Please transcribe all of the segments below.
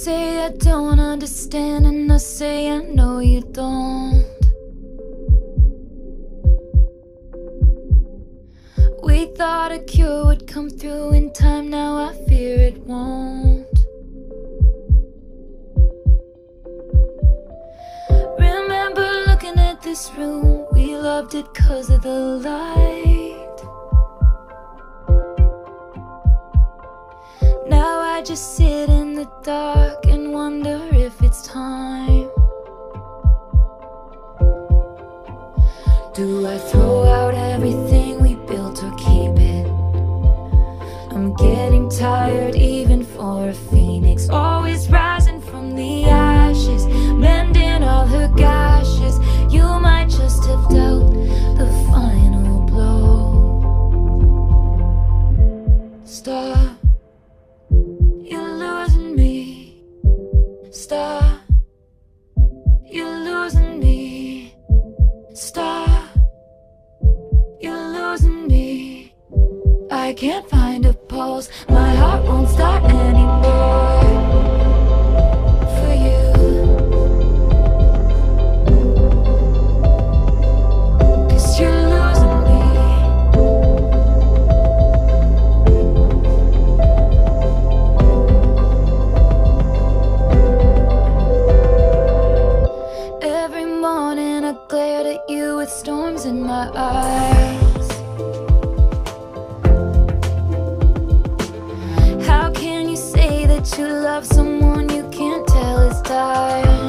say I don't understand, and I say I know you don't. We thought a cure would come through in time, now I fear it won't. Remember looking at this room, we loved it 'cause of the light. Now I just sit in the dark and wonder if it's time. Do I throw out everything we built or keep it? I'm getting tired even for a phoenix, always rising from the ashes, mending all her gashes. You might just have dealt the final blow. Stop, you're losing me. Stop, you're losing me. Stop, you're losing me. I can't find a pulse, my heart won't start anymore for you. 'Cause you're losing me. Every morning I glared at you with storms in my eyes. How can you say that you love someone you can't tell is dying?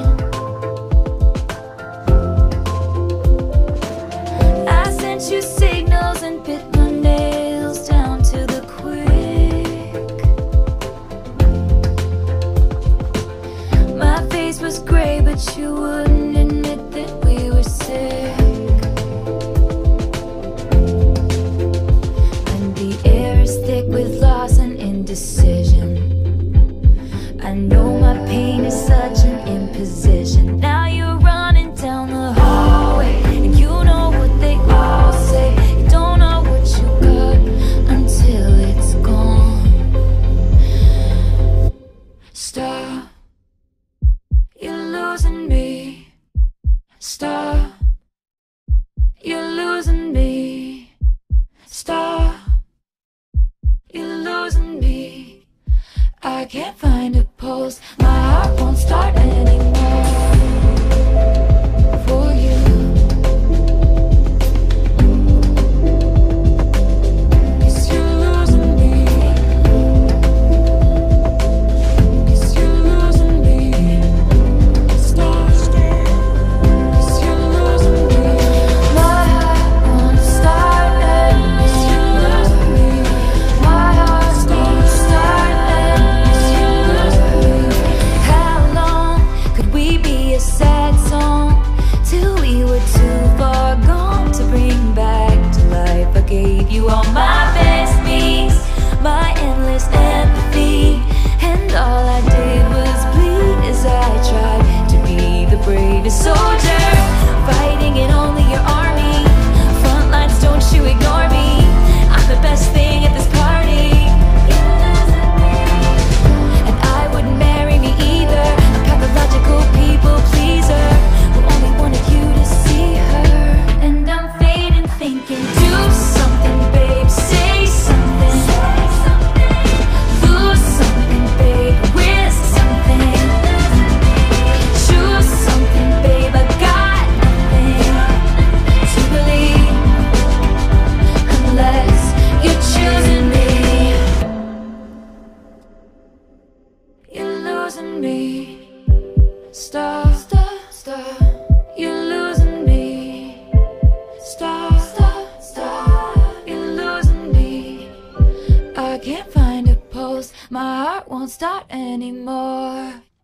I sent you signals and bit my nails down to the quick. My face was gray, but you wouldn't admit that we were sick. And the air is thick with loss and indecision. I know my pain is such an imposition. Now you're running down the hallway, and you know what they all say. You don't know what you got until it's gone. Stop, you're losing me. Stop, you're losing me. Stop, you're losing me. I can't find a pulse, my heart won't start anymore for you. 'Cause you're losing me. 'Cause you're losing me. Stop, 'cause you're losing me. My heart won't start anymore. 'Cause you're losing me. My heart won't start anymore. How long could we be a sad song till we were too far gone to bring back to life? I gave you all my best me's, my endless empathy, and all I did was bleed as I tried to be the bravest soldier, fighting in only your army. Front lines, don't you ignore me. I'm the best thing at this party. And I wouldn't marry me either, a pathological people pleaser who only wanted you to see her. And I'm fading thinking, do something, babe, say something. Lose something, babe, risk something. Choose something, babe, I got nothing to believe unless you're choosing me. You're losing me. Stop, stop, stop. You're losing me. Stop, stop, stop. You're losing me. I can't find a pulse, my heart won't start anymore.